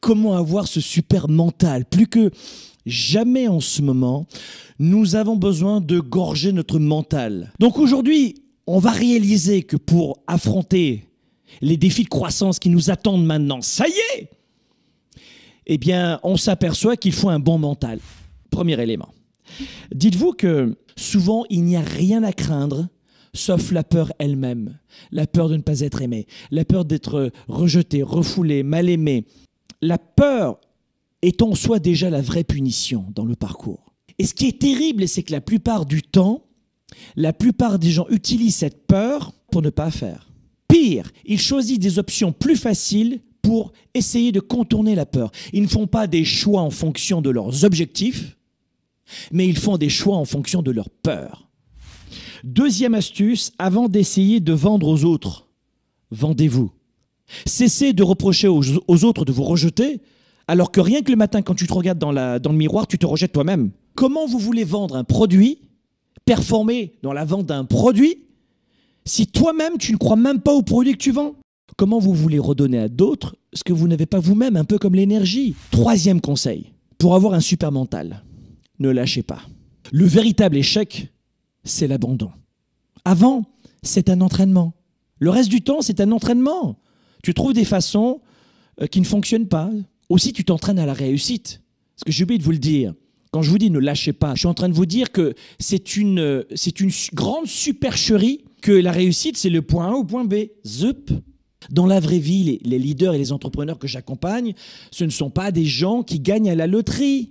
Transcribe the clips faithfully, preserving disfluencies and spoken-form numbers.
comment avoir ce super mental. Plus que jamais en ce moment, nous avons besoin de gorger notre mental. Donc aujourd'hui, on va réaliser que pour affronter les défis de croissance qui nous attendent maintenant, ça y est, eh bien, on s'aperçoit qu'il faut un bon mental. Premier élément. Dites-vous que souvent, il n'y a rien à craindre sauf la peur elle-même. La peur de ne pas être aimé, la peur d'être rejeté, refoulé, mal aimé. La peur est en soi déjà la vraie punition dans le parcours. Et ce qui est terrible, c'est que la plupart du temps, la plupart des gens utilisent cette peur pour ne pas faire. Pire, ils choisissent des options plus faciles pour essayer de contourner la peur. Ils ne font pas des choix en fonction de leurs objectifs, mais ils font des choix en fonction de leur peur. Deuxième astuce, avant d'essayer de vendre aux autres, vendez-vous. Cessez de reprocher aux, aux autres de vous rejeter, alors que rien que le matin, quand tu te regardes dans, la, dans le miroir, tu te rejettes toi-même. Comment vous voulez vendre un produit, performer dans la vente d'un produit, si toi-même, tu ne crois même pas au produit que tu vends? Comment vous voulez redonner à d'autres ce que vous n'avez pas vous-même, un peu comme l'énergie? Troisième conseil, pour avoir un super mental, ne lâchez pas. Le véritable échec, c'est l'abandon. Avant, c'est un entraînement. Le reste du temps, c'est un entraînement. Tu trouves des façons euh, qui ne fonctionnent pas. Aussi, tu t'entraînes à la réussite. Parce que j'ai oublié de vous le dire. Quand je vous dis ne lâchez pas, je suis en train de vous dire que c'est une, c'est une grande supercherie que la réussite, c'est le point A au point B. Zup. Dans la vraie vie, les, les leaders et les entrepreneurs que j'accompagne, ce ne sont pas des gens qui gagnent à la loterie.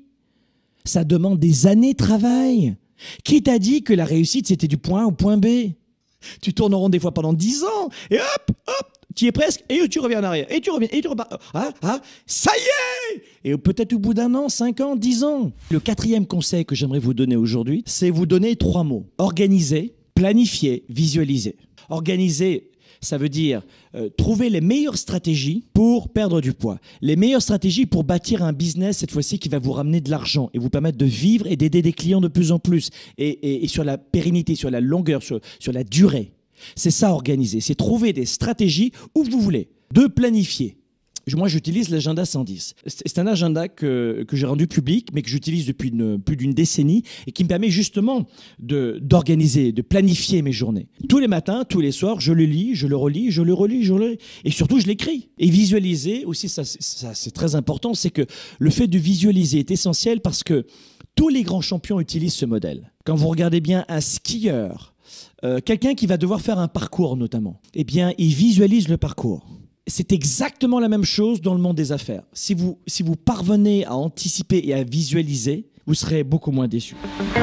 Ça demande des années de travail. Qui t'a dit que la réussite, c'était du point A au point B? Tu tournes en rond des fois pendant dix ans, et hop, hop, tu y es presque, et tu reviens en arrière, et tu reviens, et tu repars. Ah, ah, ça y est! Et peut-être au bout d'un an, cinq ans, dix ans. Le quatrième conseil que j'aimerais vous donner aujourd'hui, c'est vous donner trois mots. Organiser, planifier, visualiser. Organiser, ça veut dire euh, trouver les meilleures stratégies pour perdre du poids. Les meilleures stratégies pour bâtir un business, cette fois-ci, qui va vous ramener de l'argent et vous permettre de vivre et d'aider des clients de plus en plus. Et, et, et sur la pérennité, sur la longueur, sur, sur la durée. C'est ça, organiser. C'est trouver des stratégies où vous voulez. De planifier. Moi, j'utilise l'agenda cent dix. C'est un agenda que, que j'ai rendu public, mais que j'utilise depuis une, plus d'une décennie et qui me permet justement de, d'organiser, de planifier mes journées. Tous les matins, tous les soirs, je le lis, je le relis, je le relis, je le relis. Et surtout, je l'écris. Et visualiser aussi, ça, ça c'est très important, c'est que le fait de visualiser est essentiel parce que tous les grands champions utilisent ce modèle. Quand vous regardez bien un skieur, euh, quelqu'un qui va devoir faire un parcours notamment, eh bien, il visualise le parcours. C'est exactement la même chose dans le monde des affaires. Si vous, si vous parvenez à anticiper et à visualiser, vous serez beaucoup moins déçus.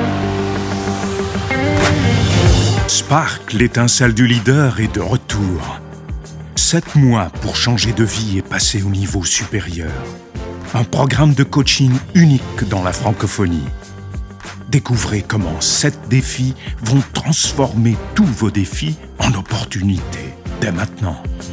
Spark, l'étincelle du leader, est de retour. Sept mois pour changer de vie et passer au niveau supérieur. Un programme de coaching unique dans la francophonie. Découvrez comment sept défis vont transformer tous vos défis en opportunités dès maintenant.